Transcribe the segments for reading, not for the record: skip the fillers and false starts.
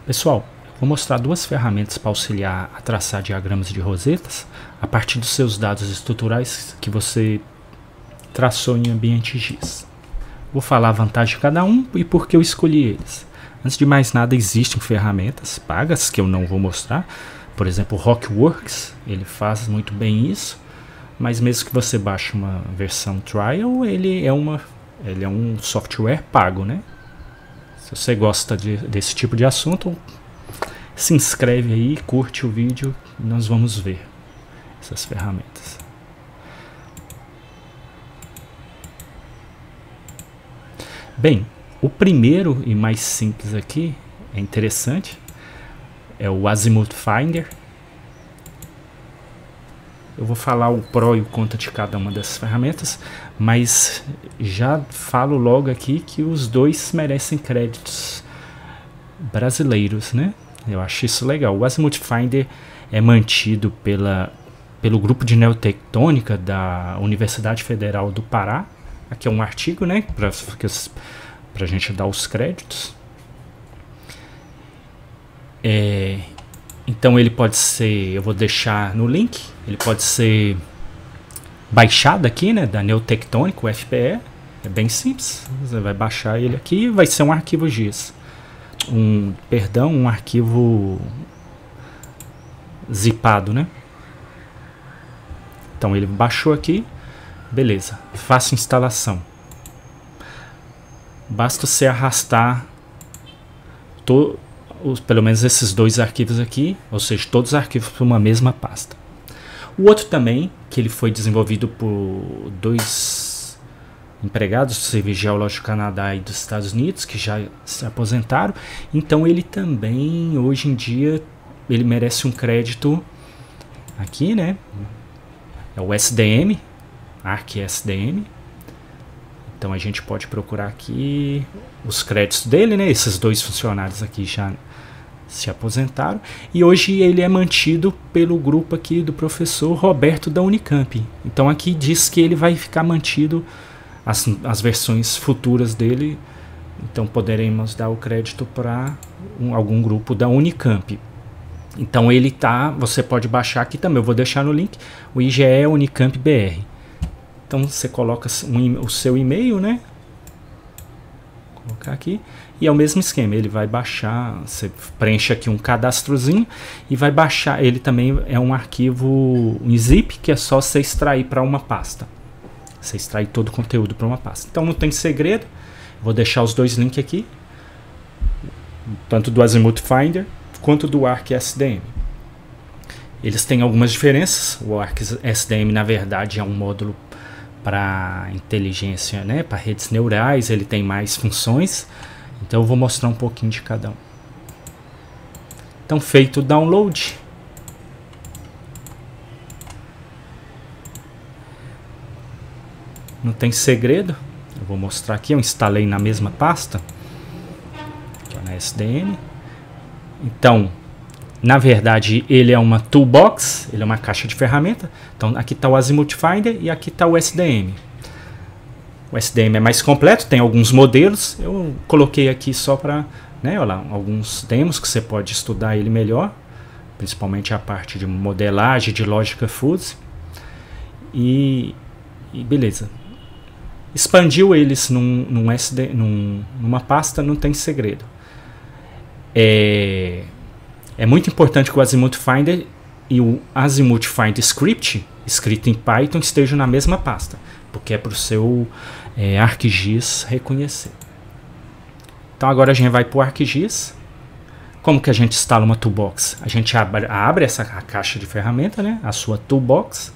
Pessoal, vou mostrar duas ferramentas para auxiliar a traçar diagramas de rosetas a partir dos seus dados estruturais que você traçou em ambiente GIS. Vou falar a vantagem de cada um e por que eu escolhi eles. Antes de mais nada, existem ferramentas pagas que eu não vou mostrar. Por exemplo, o Rockworks, ele faz muito bem isso, mas mesmo que você baixe uma versão trial, ele é um software pago, né? Se você gosta desse tipo de assunto, se inscreve aí, curte o vídeo e nós vamos ver essas ferramentas. Bem, o primeiro e mais simples aqui, é interessante, é o Azimuth Finder. Eu vou falar o pró e o contra de cada uma dessas ferramentas, mas já falo logo aqui que os dois merecem créditos brasileiros, né? Eu acho isso legal. O Azimuth Finder é mantido pelo grupo de neotectônica da Universidade Federal do Pará. Aqui é um artigo, né, para a gente dar os créditos. Então ele pode ser, eu vou deixar no link, ele pode ser baixado aqui, né, da Neotectônica, o FPE. É bem simples, você vai baixar ele aqui e vai ser um arquivo GIS. Um arquivo zipado, né? Então ele baixou aqui, beleza, faça instalação. Basta você arrastar pelo menos esses dois arquivos aqui, ou seja, todos os arquivos para uma mesma pasta. O outro também, que ele foi desenvolvido por dois empregados do Serviço Geológico do Canadá e dos Estados Unidos, que já se aposentaram. Então ele também, hoje em dia, ele merece um crédito aqui, né? É o SDM, ArcSDM. Então a gente pode procurar aqui os créditos dele, né? Esses dois funcionários aqui já se aposentaram. E hoje ele é mantido pelo grupo aqui do professor Roberto da Unicamp. Então aqui diz que ele vai ficar mantido as versões futuras dele. Então poderemos dar o crédito para algum grupo da Unicamp. Então ele tá, você pode baixar aqui também, eu vou deixar no link, o IGE Unicamp BR. Então você coloca o seu e-mail, né? Vou colocar aqui. E é o mesmo esquema, ele vai baixar, você preenche aqui um cadastrozinho e vai baixar. Ele também é um arquivo em zip que é só você extrair para uma pasta. Você extrai todo o conteúdo para uma pasta. Então não tem segredo. Vou deixar os dois links aqui, tanto do Azimuth Finder quanto do ArcSDM. Eles têm algumas diferenças. O ArcSDM, na verdade, é um módulo para inteligência, né, para redes neurais. Ele tem mais funções. Então eu vou mostrar um pouquinho de cada um. Então, feito o download, não tem segredo. Eu vou mostrar aqui, eu instalei na mesma pasta, aqui na SDM. Então, na verdade, ele é uma toolbox, ele é uma caixa de ferramenta. Então, aqui está o Azimuth Finder e aqui está o SDM. O SDM é mais completo, tem alguns modelos. Eu coloquei aqui só para, né, olha lá, alguns demos que você pode estudar ele melhor, principalmente a parte de modelagem, de lógica fuzzy. E beleza. Expandiu eles numa pasta, não tem segredo. É muito importante que o Azimuth Finder e o Azimuth Finder Script, escrito em Python, estejam na mesma pasta, porque é para o seu ArcGIS reconhecer. Então agora a gente vai para o ArcGIS. Como que a gente instala uma toolbox? A gente abre essa caixa de ferramenta, né? A sua toolbox.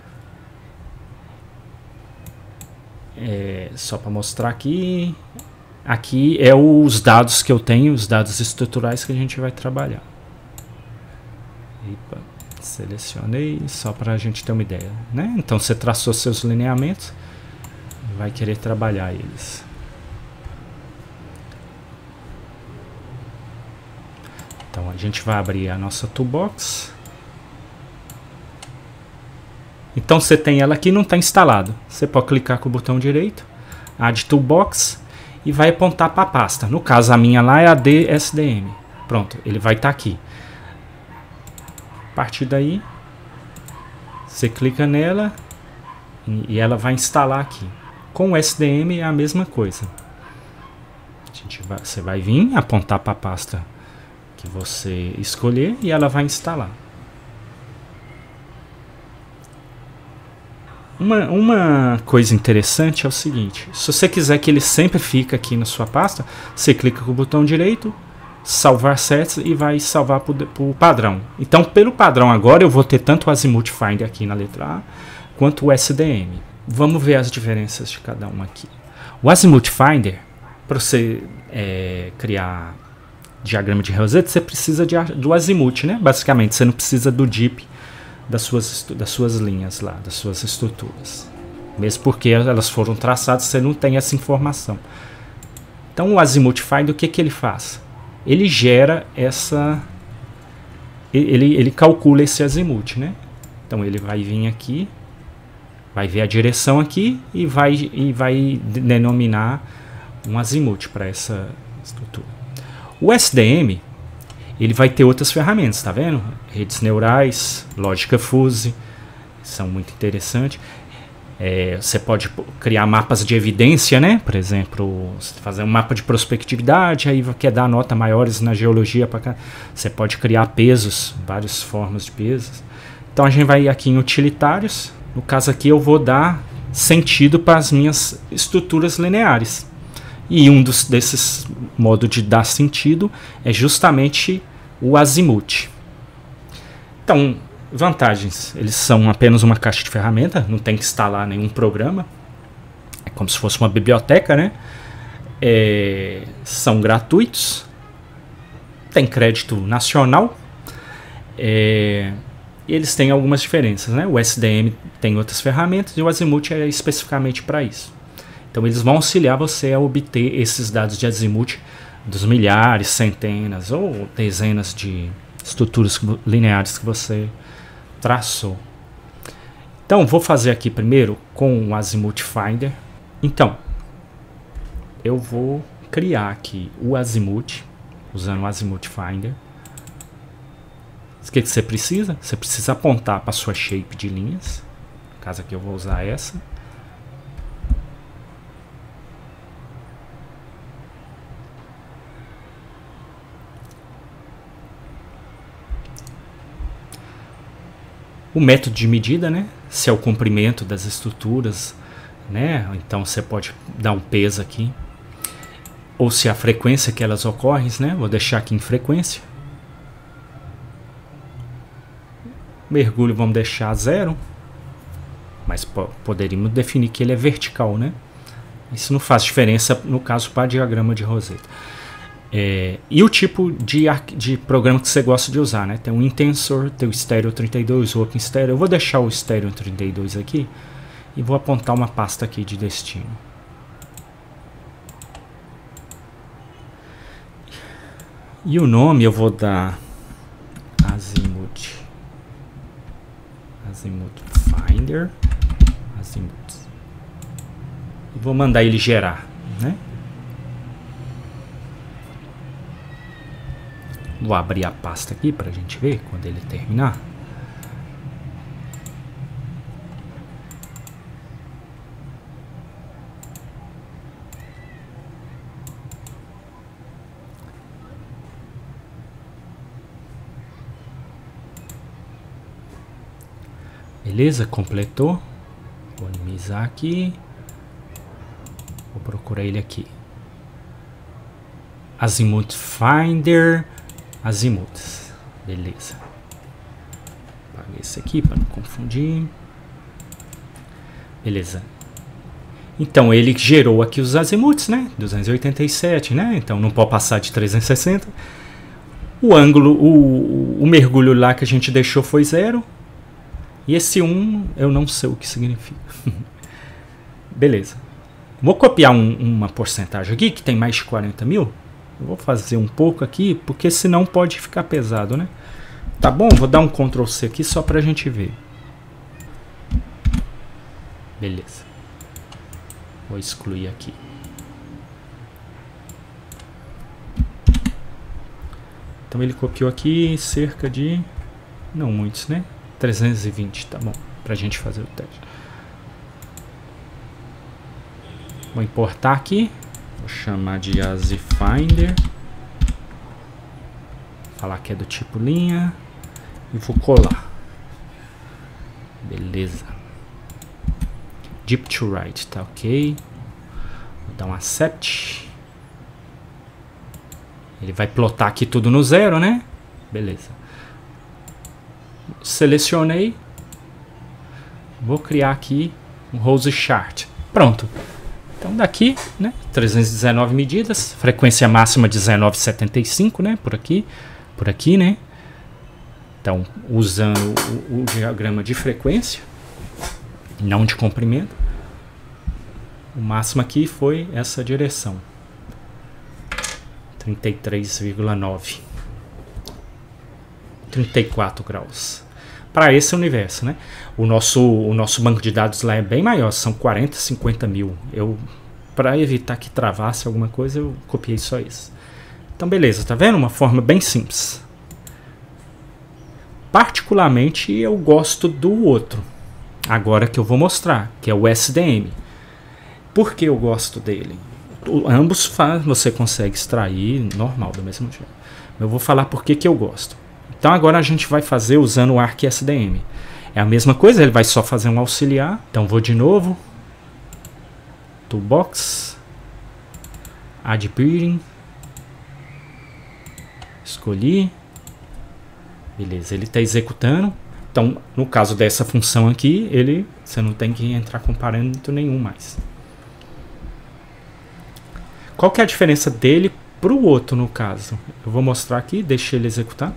Só para mostrar aqui. Aqui é os dados que eu tenho, os dados estruturais que a gente vai trabalhar. Epa, selecionei só para a gente ter uma ideia, né? Então você traçou seus lineamentos e vai querer trabalhar eles. Então a gente vai abrir a nossa toolbox. Então você tem ela aqui, não está instalado. Você pode clicar com o botão direito, Add Toolbox, e vai apontar para a pasta. No caso, a minha lá é a DSDM. Pronto, ele vai estar aqui. A partir daí, você clica nela e ela vai instalar aqui. Com o SDM é a mesma coisa. Você vai vir, apontar para a pasta que você escolher e ela vai instalar. Uma coisa interessante é o seguinte: se você quiser que ele sempre fique aqui na sua pasta, você clica com o botão direito, salvar sets e vai salvar para o padrão. Então, pelo padrão agora eu vou ter tanto o Azimuth Finder aqui na letra A quanto o SDM. Vamos ver as diferenças de cada um aqui. O Azimuth Finder, para você criar diagrama de Rosetta, você precisa do azimuth, né? Basicamente, você não precisa do DIP das suas linhas lá, das suas estruturas. Mesmo porque elas foram traçadas, você não tem essa informação. Então, o Azimuth Finder, o que ele faz? Ele gera essa... Ele calcula esse azimuth, né? Então, ele vai vir aqui, vai ver a direção aqui e vai denominar um azimuth para essa estrutura. O SDM, ele vai ter outras ferramentas, tá vendo? Redes neurais, lógica fuzzy, são muito interessantes. Você pode criar mapas de evidência, né? Por exemplo, fazer um mapa de prospectividade, aí quer dar nota maiores na geologia. Você pode criar pesos, várias formas de pesos. Então a gente vai aqui em utilitários. No caso aqui eu vou dar sentido para as minhas estruturas lineares. E um desses modos de dar sentido é justamente o azimuth. Então, vantagens. Eles são apenas uma caixa de ferramenta, não tem que instalar nenhum programa. É como se fosse uma biblioteca, né? São gratuitos. Tem crédito nacional. Eles têm algumas diferenças, né? O SDM tem outras ferramentas e o azimuth é especificamente para isso. Então eles vão auxiliar você a obter esses dados de azimuth dos milhares, centenas ou dezenas de estruturas lineares que você traçou. Então vou fazer aqui primeiro com o Azimuth Finder. Então eu vou criar aqui o azimuth usando o Azimuth Finder. O que você precisa? Você precisa apontar para a sua shape de linhas. No caso aqui eu vou usar essa. O método de medida, né? Se é o comprimento das estruturas, né? Então você pode dar um peso aqui. Ou se é a frequência que elas ocorrem, né? Vou deixar aqui em frequência. Mergulho vamos deixar 0. Mas poderíamos definir que ele é vertical, né? Isso não faz diferença no caso para diagrama de Rosetta. E o tipo de programa que você gosta de usar, né? Tem o Intensor, tem o Stereo 32, o Open Stereo. Eu vou deixar o Stereo 32 aqui e vou apontar uma pasta aqui de destino. E o nome eu vou dar Azimuth Finder, Azimuth. E vou mandar ele gerar, né? Vou abrir a pasta aqui para a gente ver quando ele terminar. Beleza, completou. Vou minimizar aqui. Vou procurar ele aqui. Azimuth Finder. Azimuths. Beleza. Apaguei esse aqui para não confundir. Beleza. Então ele gerou aqui os azimuths, né? 287, né? Então não pode passar de 360. O ângulo, o mergulho lá que a gente deixou foi 0. E esse 1 eu não sei o que significa. Beleza. Vou copiar uma porcentagem aqui que tem mais de 40 mil. Eu vou fazer um pouco aqui, porque senão pode ficar pesado, né? Tá bom? Vou dar um Ctrl C aqui só pra gente ver. Beleza. Vou excluir aqui. Então ele copiou aqui cerca de, não muitos, né? 320, tá bom, pra gente fazer o teste. Vou importar aqui, vou chamar de AziFinder, falar que é do tipo linha e vou colar. Beleza. Deep to right, tá ok. Vou dar um accept. Ele vai plotar aqui tudo no zero, né? Beleza. Selecionei. Vou criar aqui um Rose Chart. Pronto. Então daqui, né? 319 medidas. Frequência máxima 19,75, né? Por aqui, né? Então, usando o diagrama de frequência, não de comprimento. O máximo aqui foi essa direção. 33,9. 34 graus. Para esse universo, né? O nosso banco de dados lá é bem maior, são 40, 50 mil. Para evitar que travasse alguma coisa, eu copiei só isso. Então, beleza, tá vendo? Uma forma bem simples. Particularmente, eu gosto do outro. Agora que eu vou mostrar, que é o SDM. Por que eu gosto dele? Ambos você consegue extrair normal, do mesmo jeito. Eu vou falar por que eu gosto. Então agora a gente vai fazer usando o ArcSDM. É a mesma coisa, ele vai só fazer um auxiliar. Então vou de novo. Toolbox. Add Breeding. Escolhi. Beleza, ele está executando. Então, no caso dessa função aqui, você não tem que entrar com parâmetro nenhum mais. Qual que é a diferença dele para o outro, no caso? Eu vou mostrar aqui, deixa ele executar.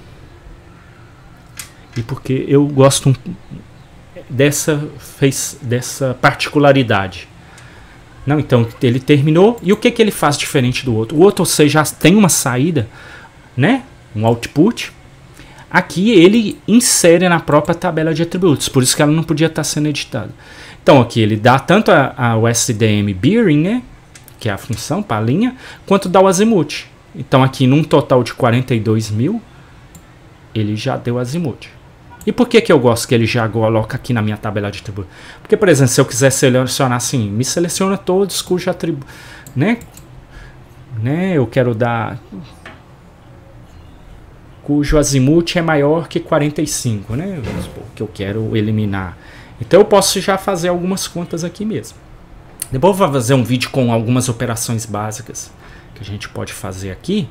E porque eu gosto dessa particularidade. Não, então, ele terminou. E o que ele faz diferente do outro? O outro, você já tem uma saída, né? Um output. Aqui ele insere na própria tabela de atributos, por isso que ela não podia estar sendo editada. Então aqui ele dá tanto o SDM Bearing, né, que é a função para a linha, quanto dá o azimuth. Então aqui num total de 42 mil, ele já deu azimuth. E por que eu gosto que ele já coloca aqui na minha tabela de atributos? Porque, por exemplo, se eu quiser selecionar assim, me seleciona todos cujo atributo, né, eu quero dar... cujo azimuth é maior que 45, né? Vamos supor que eu quero eliminar. Então eu posso já fazer algumas contas aqui mesmo. Depois eu vou fazer um vídeo com algumas operações básicas que a gente pode fazer aqui.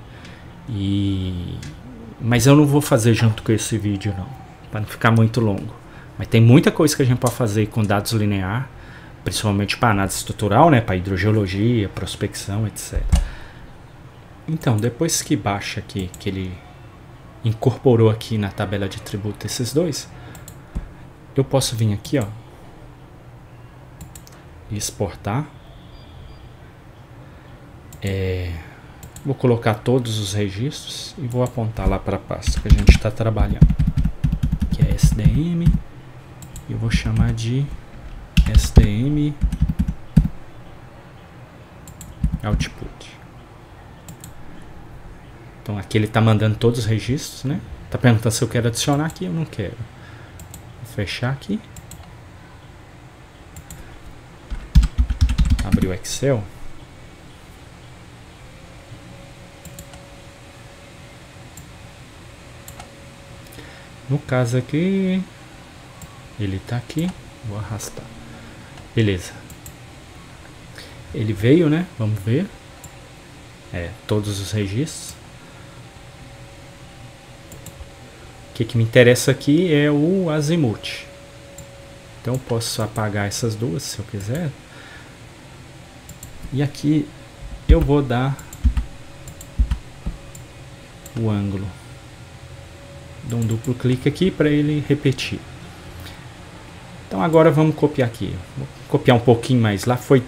Mas eu não vou fazer junto com esse vídeo não, para não ficar muito longo. Mas tem muita coisa que a gente pode fazer com dados linear, principalmente para análise estrutural, né? Para hidrogeologia, prospecção, etc. Então, depois que baixa aqui, que ele incorporou aqui na tabela de atributo esses dois, eu posso vir aqui, ó, e exportar. Vou colocar todos os registros e vou apontar lá para a pasta que a gente está trabalhando, que é SDM, e eu vou chamar de SDM Output. Então aqui ele está mandando todos os registros, né? Está perguntando se eu quero adicionar aqui, eu não quero. Vou fechar aqui. Abrir o Excel. No caso aqui, ele está aqui. Vou arrastar. Beleza. Ele veio, né? Vamos ver. Todos os registros. O que me interessa aqui é o azimuth. Então eu posso apagar essas duas se eu quiser. E aqui eu vou dar o ângulo. Dou um duplo clique aqui para ele repetir. Então agora vamos copiar aqui. Vou copiar um pouquinho mais. Lá foi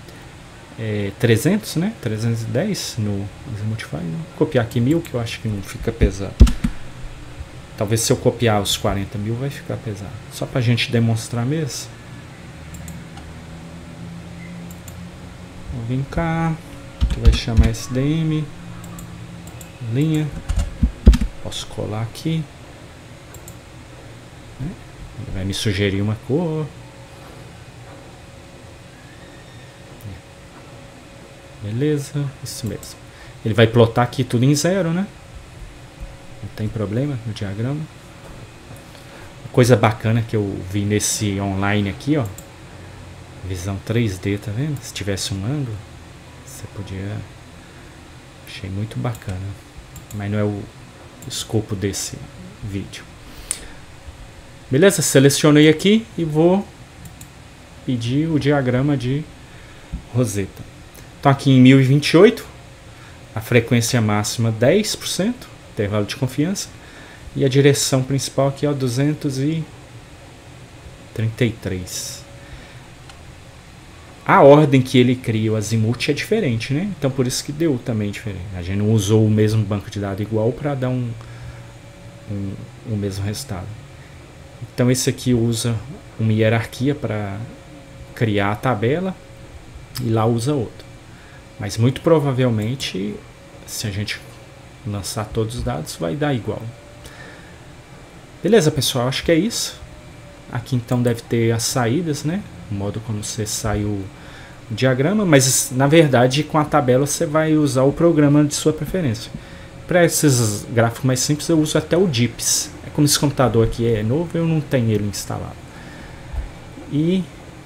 300, né? 310 no Azimuthify. Vou copiar aqui 1000, que eu acho que não fica pesado. Talvez se eu copiar os 40 mil vai ficar pesado. Só para a gente demonstrar mesmo. Vou vir cá. Que vai chamar SDM. Linha. posso colar aqui. Ele vai me sugerir uma cor. Beleza, isso mesmo. Ele vai plotar aqui tudo em 0, né? Não tem problema no diagrama. Uma coisa bacana que eu vi nesse online aqui, ó. Visão 3D, tá vendo? Se tivesse um ângulo, você podia... Achei muito bacana. Mas não é o escopo desse vídeo. Beleza? Selecionei aqui e vou pedir o diagrama de Rosetta. Então aqui em 1028, a frequência máxima 10%, intervalo de confiança, e a direção principal aqui, ó, 233. A ordem que ele cria o azimuth é diferente, né? Então por isso que deu também diferente. A gente não usou o mesmo banco de dados igual para dar o mesmo resultado. Então esse aqui usa uma hierarquia para criar a tabela e lá usa outro. Mas muito provavelmente, se a gente lançar todos os dados, vai dar igual. Beleza, pessoal? Acho que é isso. Aqui então deve ter as saídas, né? O modo como você sai o diagrama, mas na verdade com a tabela você vai usar o programa de sua preferência. Para esses gráficos mais simples eu uso até o DIPS. É como esse computador aqui é novo, eu não tenho ele instalado. E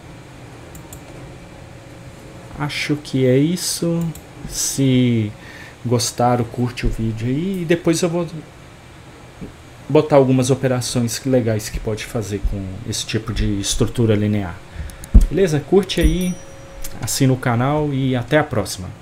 acho que é isso. Se gostaram, curte o vídeo aí. E depois eu vou botar algumas operações legais que pode fazer com esse tipo de estrutura linear. Beleza? Curte aí, assina o canal e até a próxima.